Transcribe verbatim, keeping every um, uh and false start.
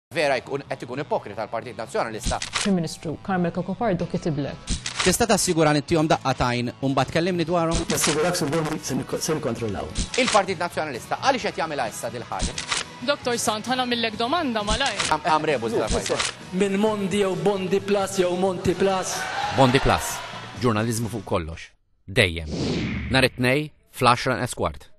Vera qed ikun ipokrita l-Partit Nazzjonalista. Prim Ministru Carmel Cacopardo kitiblek. Tista' tassigura nittihom daqqatajn u mbagħad kellimni dwarhom? Nassigurak se nikkontrollaw. Il-Partit Nazzjonalista għaliex qed jagħmilha issa dil ħaġa? Doktor Sant, ħana millek domanda malaj. Għam rebus la fajta. Minn Mondi jew Bondi Plus jew Monti Plus. Bondi Plus, ġurnalizmu fuq kollox. Dejjem. Nhar it-tnejn fl-għaxra esquart.